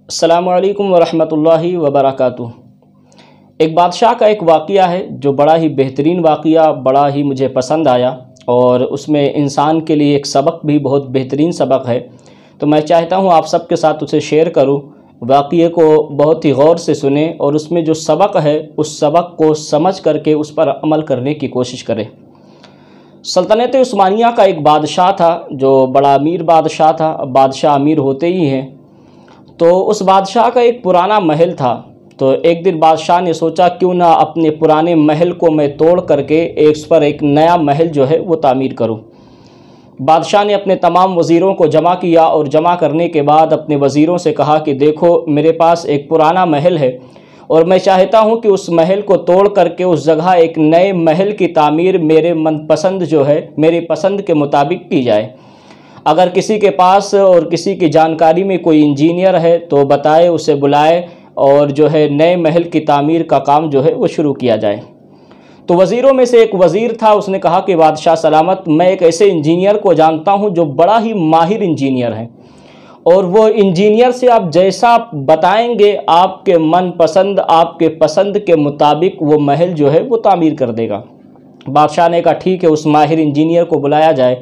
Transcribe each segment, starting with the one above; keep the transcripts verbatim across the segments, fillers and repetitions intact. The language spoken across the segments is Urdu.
السلام علیکم ورحمۃ اللہ وبرکاتہ۔ ایک بادشاہ کا ایک واقعہ ہے جو بڑا ہی بہترین واقعہ، بڑا ہی مجھے پسند آیا، اور اس میں انسان کے لیے ایک سبق بھی بہت بہترین سبق ہے، تو میں چاہتا ہوں آپ سب کے ساتھ اسے شیئر کروں۔ واقعے کو بہت ہی غور سے سنیں اور اس میں جو سبق ہے اس سبق کو سمجھ کر کے اس پر عمل کرنے کی کوشش کریں۔ سلطنت عثمانیہ کا ایک بادشاہ تھا جو بڑا امیر بادشاہ تھا۔ اب بادشاہ امیر ہوتے ہی ہیں، تو اس بادشاہ کا ایک پرانا محل تھا۔ تو ایک دن بادشاہ نے سوچا کیوں نہ اپنے پرانے محل کو میں توڑ کر کے اس پر ایک نیا محل جو ہے وہ تعمیر کروں۔ بادشاہ نے اپنے تمام وزیروں کو جمع کیا اور جمع کرنے کے بعد اپنے وزیروں سے کہا کہ دیکھو، میرے پاس ایک پرانا محل ہے اور میں چاہتا ہوں کہ اس محل کو توڑ کر کے اس جگہ ایک نئے محل کی تعمیر میرے من پسند جو ہے میری پسند کے مطابق کی جائے۔ اگر کسی کے پاس اور کسی کی جانکاری میں کوئی انجینئر ہے تو بتائے، اسے بلائے اور جو ہے نئے محل کی تعمیر کا کام جو ہے وہ شروع کیا جائے۔ تو وزیروں میں سے ایک وزیر تھا، اس نے کہا کہ بادشاہ سلامت، میں ایک ایسے انجینئر کو جانتا ہوں جو بڑا ہی ماہر انجینئر ہے، اور وہ انجینئر سے آپ جیسا بتائیں گے آپ کے من پسند، آپ کے پسند کے مطابق وہ محل جو ہے وہ تعمیر کر دے گا۔ بادشاہ نے کہا ٹھیک ہے، اس ماہر انجینئر کو بلایا جائے۔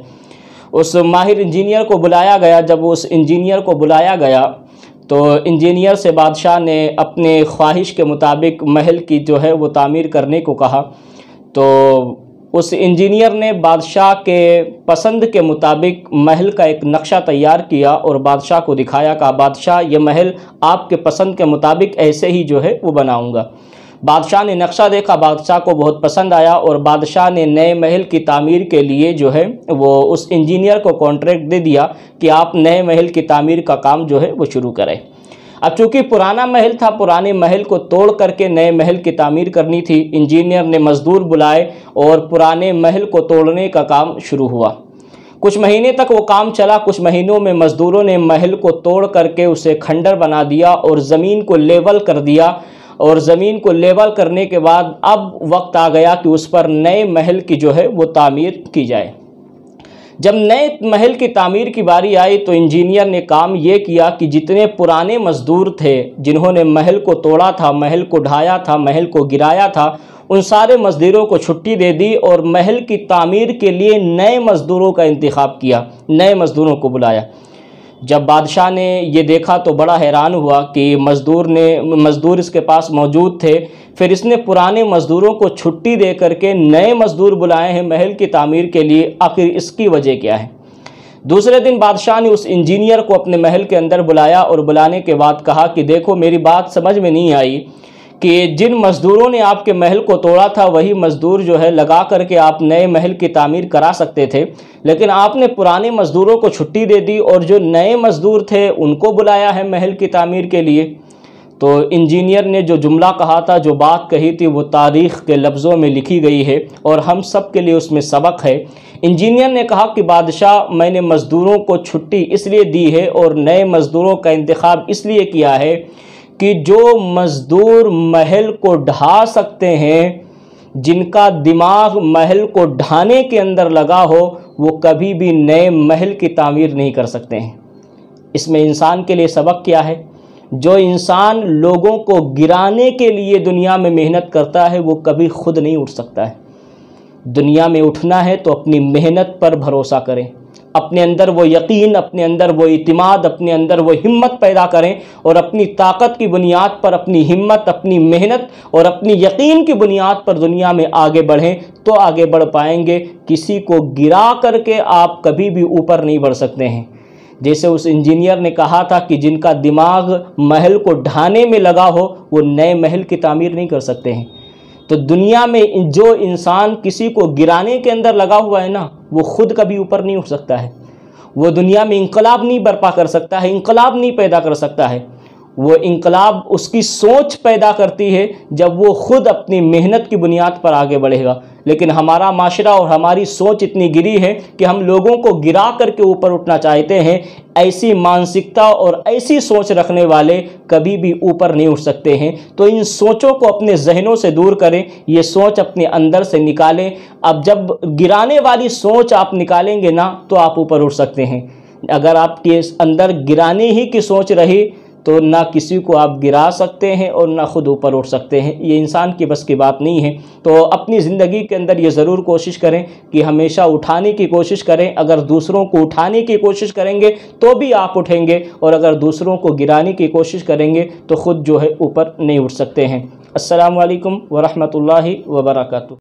اس ماہر انجینئر کو بلایا گیا۔ جب اس انجینئر کو بلایا گیا تو انجینئر سے بادشاہ نے اپنے خواہش کے مطابق محل کی جو ہے وہ تعمیر کرنے کو کہا۔ تو اس انجینئر نے بادشاہ کے پسند کے مطابق محل کا ایک نقشہ تیار کیا اور بادشاہ کو دکھایا، کہا بادشاہ یہ محل آپ کے پسند کے مطابق ایسے ہی جو ہے وہ بناؤں گا۔ بادشاہ نے نقشہ دیکھا، بادشاہ کو بہت پسند آیا اور بادشاہ نے نئے محل کی تعمیر کے لیے جو ہے وہ اس انجینئر کو کانٹریکٹ دے دیا کہ آپ نئے محل کی تعمیر کا کام جو ہے وہ شروع کریں۔ اب چونکہ پرانا محل تھا، پرانے محل کو توڑ کر کے نئے محل کی تعمیر کرنی تھی، انجینئر نے مزدور بلائے اور پرانے محل کو توڑنے کا کام شروع ہوا۔ کچھ مہینے تک وہ کام چلا۔ کچھ مہینوں میں مزدوروں نے محل کو توڑ کر کے اسے کھنڈر بنا دیا اور زمین کو لیول کر دیا، اور زمین کو لیول کرنے کے بعد اب وقت آ گیا کہ اس پر نئے محل کی جو ہے وہ تعمیر کی جائے۔ جب نئے محل کی تعمیر کی باری آئی تو انجینئر نے کام یہ کیا کہ جتنے پرانے مزدور تھے جنہوں نے محل کو توڑا تھا، محل کو ڈھایا تھا، محل کو گرایا تھا، ان سارے مزدوروں کو چھٹی دے دی اور محل کی تعمیر کے لیے نئے مزدوروں کا انتخاب کیا، نئے مزدوروں کو بلایا۔ جب بادشاہ نے یہ دیکھا تو بڑا حیران ہوا کہ مزدور نے مزدور اس کے پاس موجود تھے، پھر اس نے پرانے مزدوروں کو چھٹی دے کر کے نئے مزدور بلائے ہیں محل کی تعمیر کے لیے، آخر اس کی وجہ کیا ہے؟ دوسرے دن بادشاہ نے اس انجینئر کو اپنے محل کے اندر بلایا اور بلانے کے بعد کہا کہ دیکھو، میری بات سمجھ میں نہیں آئی کہ جن مزدوروں نے آپ کے محل کو توڑا تھا وہی مزدور جو ہے لگا کر کے آپ نئے محل کی تعمیر کرا سکتے تھے، لیکن آپ نے پرانے مزدوروں کو چھٹی دے دی اور جو نئے مزدور تھے ان کو بلایا ہے محل کی تعمیر کے لیے۔ تو انجینئر نے جو جملہ کہا تھا، جو بات کہی تھی، وہ تاریخ کے لفظوں میں لکھی گئی ہے اور ہم سب کے لیے اس میں سبق ہے۔ انجینئر نے کہا کہ بادشاہ، میں نے مزدوروں کو چھٹی اس لیے دی ہے اور نئے مزدوروں کا انتخاب اس لیے کیا ہے کہ جو مزدور محل کو ڈھا سکتے ہیں، جن کا دماغ محل کو ڈھانے کے اندر لگا ہو، وہ کبھی بھی نئے محل کی تعمیر نہیں کر سکتے ہیں۔ اس میں انسان کے لیے سبق کیا ہے؟ جو انسان لوگوں کو گرانے کے لیے دنیا میں محنت کرتا ہے وہ کبھی خود نہیں اٹھ سکتا ہے۔ دنیا میں اٹھنا ہے تو اپنی محنت پر بھروسہ کریں، اپنے اندر وہ یقین، اپنے اندر وہ اعتماد، اپنے اندر وہ ہمت پیدا کریں اور اپنی طاقت کی بنیاد پر، اپنی ہمت، اپنی محنت اور اپنی یقین کی بنیاد پر دنیا میں آگے بڑھیں تو آگے بڑھ پائیں گے۔ کسی کو گرا کر کے آپ کبھی بھی اوپر نہیں بڑھ سکتے ہیں۔ جیسے اس انجینئر نے کہا تھا کہ جن کا دماغ محل کو ڈھانے میں لگا ہو وہ نئے محل کی تعمیر نہیں کر سکتے ہیں۔ تو دنیا میں جو انسان کسی کو گرانے کے اندر لگا ہوا ہے نا، وہ خود کبھی اوپر نہیں اٹھ سکتا ہے۔ وہ دنیا میں انقلاب نہیں برپا کر سکتا ہے، انقلاب نہیں پیدا کر سکتا ہے۔ وہ انقلاب اس کی سوچ پیدا کرتی ہے جب وہ خود اپنی محنت کی بنیاد پر آگے بڑھے گا۔ لیکن ہمارا معاشرہ اور ہماری سوچ اتنی گری ہے کہ ہم لوگوں کو گرا کر کے اوپر اٹھنا چاہتے ہیں۔ ایسی مانسکتا اور ایسی سوچ رکھنے والے کبھی بھی اوپر نہیں اٹھ سکتے ہیں۔ تو ان سوچوں کو اپنے ذہنوں سے دور کریں، یہ سوچ اپنے اندر سے نکالیں۔ اب جب گرانے والی سوچ آپ نکالیں گے نا تو آپ اوپر اٹھ سکتے ہیں۔ اگر آپ کے اندر گرانے ہی کی سوچ رہی تو نہ کسی کو آپ گرا سکتے ہیں اور نہ خود اوپر اٹھ سکتے ہیں، یہ انسان کی بس کی بات نہیں ہے۔ تو اپنی زندگی کے اندر یہ ضرور کوشش کریں کہ ہمیشہ اٹھانے کی کوشش کریں، اگر دوسروں کو اٹھانے کی کوشش کریں گے تو بھی آپ اٹھیں گے، اور اگر دوسروں کو گرانے کی کوشش کریں گے تو خود جو ہے اوپر نہیں اٹھ سکتے ہیں۔ السلام علیکم ورحمۃ اللہ وبرکاتہ۔